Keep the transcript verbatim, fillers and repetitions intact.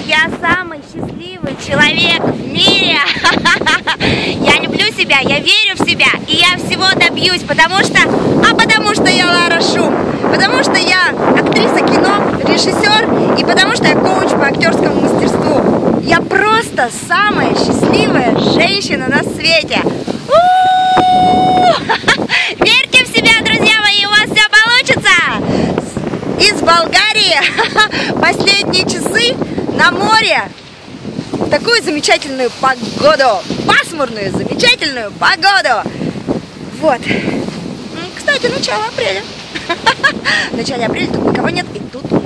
я самый счастливый человек в мире. Я люблю себя, я верю в себя, и я всего добьюсь, потому что, а потому что я Лара Шум, потому что я актриса кино, режиссер, и потому что я коуч по актерскому мастерству. Я просто самая счастливая женщина на свете. Верьте в себя, друзья мои, у вас все получится. Из Болгарии последние часы на море. Такую замечательную погоду, пасмурную, замечательную погоду. Вот. Кстати, начало апреля. В начале апреля тут никого нет, и тут